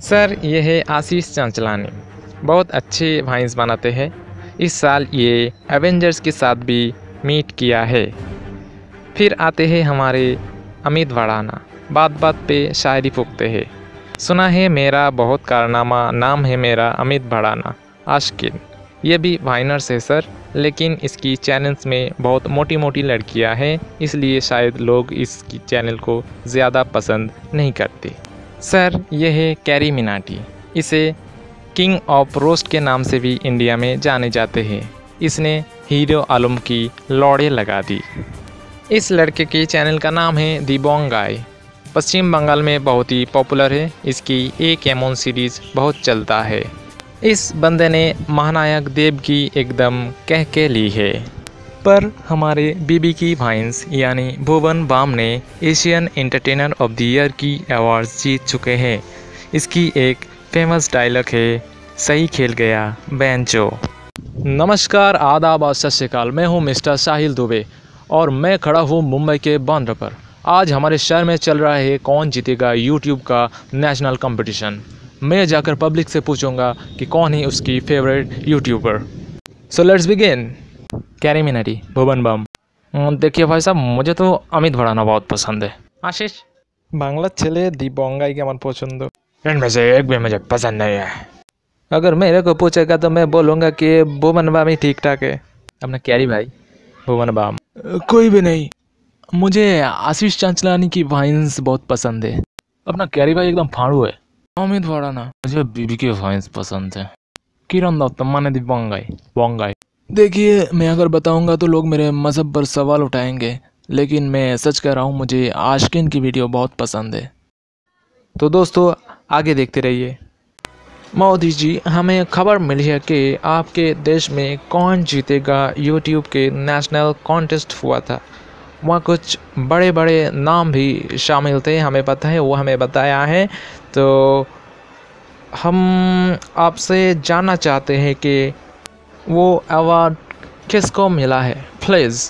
Sir ये है आशीष चांचलानी, बहुत अच्छे वाइन्स बनाते हैं। इस साल ये एवेंजर्स के साथ भी मीट किया है। फिर आते हैं हमारे अमित भड़ाना, बात बात पे शायरी फूकते हैं। सुना है मेरा बहुत कारनामा, नाम है मेरा अमित भड़ाना आशकीन। ये भी वाइनर्स है सर, लेकिन इसकी चैनल्स में बहुत मोटी मोटी लड़कियां हैं, इसलिए शायद लोग इसकी चैनल को ज़्यादा पसंद नहीं करते। सर ये है कैरीमिनाटी, इसे किंग ऑफ रोस्ट के नाम से भी इंडिया में जाने जाते हैं। इसने हीरो आलम की लौड़े लगा दी। इस लड़के के चैनल का नाम है दी बोंग गाय, पश्चिम बंगाल में बहुत ही पॉपुलर है। इसकी एक एमोन सीरीज़ बहुत चलता है। इस बंदे ने महानायक देव की एकदम कह के ली है। पर हमारे बीबी की वाइन्स यानी भुवन बाम ने Asian entertainer of the year की अवार्ड्स जीत चुके हैं। इसकी एक फेमस डायलॉग है, सही खेल गया बेंचो। नमस्कार, आदाब, सत श्री अकाल। मैं हूं मिस्टर साहिल दुबे और मैं खड़ा हूं मुंबई के बांद्रा पर। आज हमारे शहर में चल रहा है कौन जीतेगा यूट्यूब का नेशनल कंपटीशन। मैं जाकर पब्लिक से पूछूंगा कि कौन है उसकी favourite YouTuber. So let's begin. CarryMinati, Bhuvan Bam. देखिए भाई साहब, मुझे तो अमित भड़ाना बहुत पसंद है। आशीष बांग्ला छेले दी बोंगाई के मन पसंद, इनमें से एक भी मुझे पसंद नहीं है। अगर मेरे को पूछेगा तो मैं बोलूँगा कि भुवन बाम ही ठीक ठाक है। अपना कैरी भाई भुवन बाम। कोई भी नहीं, मुझे आशीष चांचलानी की वाइन्स बहुत पसंद है। अपना कैरी भाई एकदम फाड़ू है। अमित भड़ाना, मुझे बीबी के वाइन्स पसंद है। किरण दत्त, माने दी बंग गाय। देखिए, मैं अगर बताऊंगा तो लोग मेरे मज़हब पर सवाल उठाएंगे, लेकिन मैं सच कह रहा हूँ, मुझे आशकीन की वीडियो बहुत पसंद है। तो दोस्तों आगे देखते रहिए। मोदी जी, हमें खबर मिली है कि आपके देश में कौन जीतेगा यूट्यूब के नेशनल कॉन्टेस्ट हुआ था। वहाँ कुछ बड़े बड़े नाम भी शामिल थे, हमें पता है, वो हमें बताया है। तो हम आपसे जानना चाहते हैं कि वो अवार्ड किसको मिला है, प्लीज़।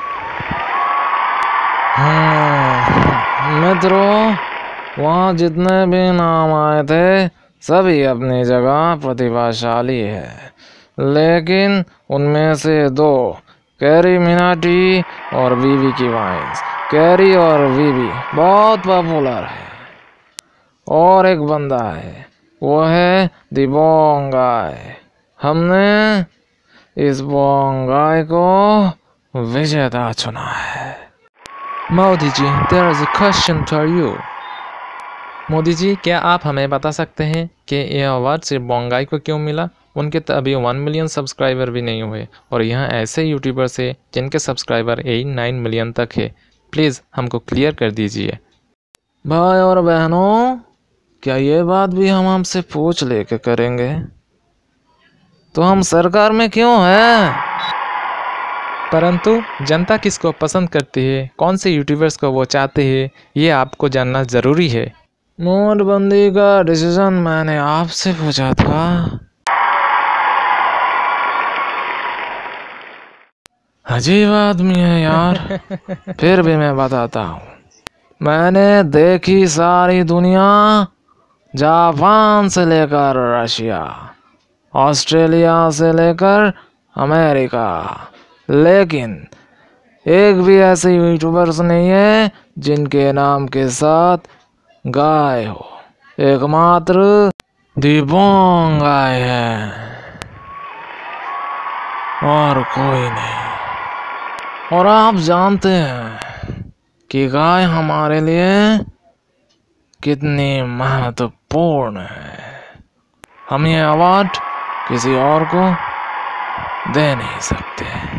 मित्रों, वहाँ जितने भी नाम आए थे सभी अपनी जगह प्रतिभाशाली है, लेकिन उनमें से दो, कैरीमिनाटी और बीबी की वाइन्स। कैरी और बीबी बहुत पॉपुलर है। और एक बंदा है, वो है दी बोंग गाय। हमने इस बोंग गाय को विजेता चुना है। Modi ji, there is a question for you. Modi ji, क्या आप हमें बता सकते हैं कि यह अवार्ड सिर्फ बोंग गाय को क्यों मिला? उनके तो अभी 1 मिलियन सब्सक्राइबर भी नहीं हुए, और यहाँ ऐसे यूट्यूबर्स हैं जिनके सब्सक्राइबर 8-9 मिलियन तक है। प्लीज़ हमको क्लियर कर दीजिए। भाई और बहनों, क्या ये बात भी हम हमसे पूछ लेके करेंगे? तो हम सरकार में क्यों हैं? परंतु जनता किसको पसंद करती है, कौन से यूट्यूबर्स को वो चाहते हैं, ये आपको जानना ज़रूरी है। नोटबंदी का डिसीजन मैंने आपसे पूछा था। अजीब आदमी है यार। फिर भी मैं बताता हूँ। मैंने देखी सारी दुनिया, जापान से लेकर रशिया, ऑस्ट्रेलिया से लेकर अमेरिका, लेकिन एक भी ऐसे यूट्यूबर्स नहीं है जिनके नाम के साथ गाय हो। एकमात्र दी बोंग गाय है और कोई नहीं। और आप जानते हैं कि गाय हमारे लिए कितनी महत्वपूर्ण है। हम ये अवार्ड किसी और को दे नहीं सकते।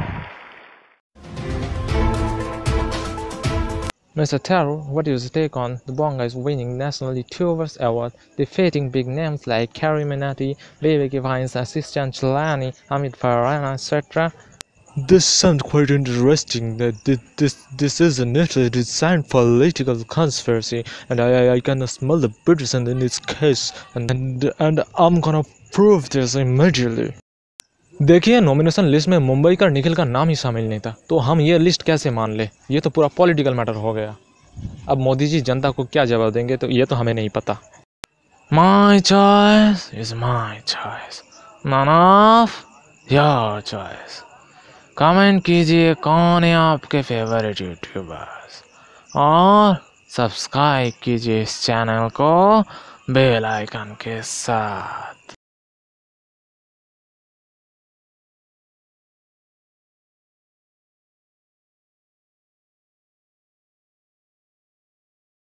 Mr. Tharoor, what is your take on the Bong Guys winning nationally 2 awards award, defeating big names like Carryminati, Bong Guy, Ashish Chanchlani, Amit Bhadana, etc.? This sounds quite interesting. That this is an Italy designed political conspiracy, and I can smell the Britishness in its case, and I'm gonna prove this immediately. देखिए, nomination list में मुंबई का निखिल का नाम ही शामिल नहीं था, तो हम ये लिस्ट कैसे मान ले? ये तो पूरा पॉलिटिकल मैटर हो गया। अब मोदी जी जनता को क्या जवाब देंगे, तो ये तो हमें नहीं पता। My choice is my choice, none of your choice. Comment कीजिए कौन है आपके फेवरेट यूट्यूबर्स, और सब्सक्राइब कीजिए इस चैनल को बेल आइकन के साथ।